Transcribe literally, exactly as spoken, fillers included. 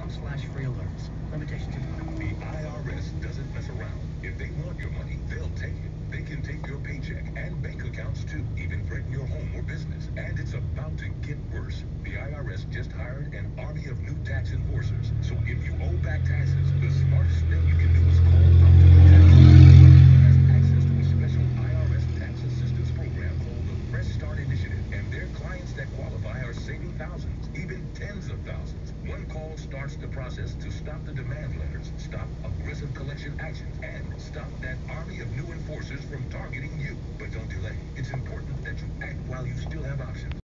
com slash free alerts. Limitations apply. The I R S doesn't mess around. If they want your money, they'll take it. They can take your paycheck and bank accounts too, even threaten your home or business. And it's about to get worse. The I R S just hired an army of new tax enforcers. So if you owe back taxes, the smartest thing you can do is call Optima Tax. Optima has access to a special I R S tax assistance program called the Fresh Start Initiative, and their clients that qualify are saving thousands, even tens of thousands. One call starts the process to stop the demand letters, stop aggressive collection actions, and stop that army of new enforcers from targeting you. But don't delay. It's important that you act while you still have options.